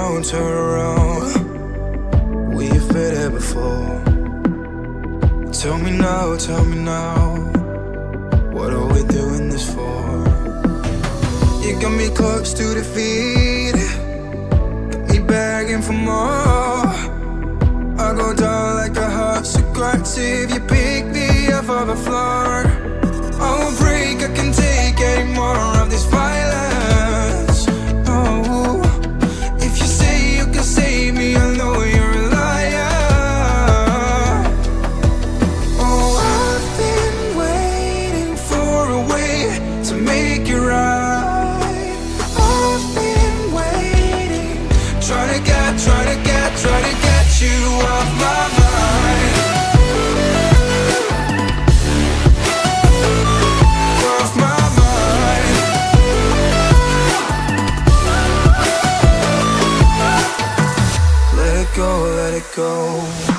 around, turn around. We've been here before. Tell me now, what are we doing this for? You got me close to defeat, got me begging for more. I go down like a house of cards if you pick me up off the floor. I won't break, I can't take any more of this violence. Oh, if you say you can save me, I know you're a liar. Oh, I've been waiting for a way to make it right. I've been waiting, trying to get you off my mind. Off my mind. Let it go, let it go.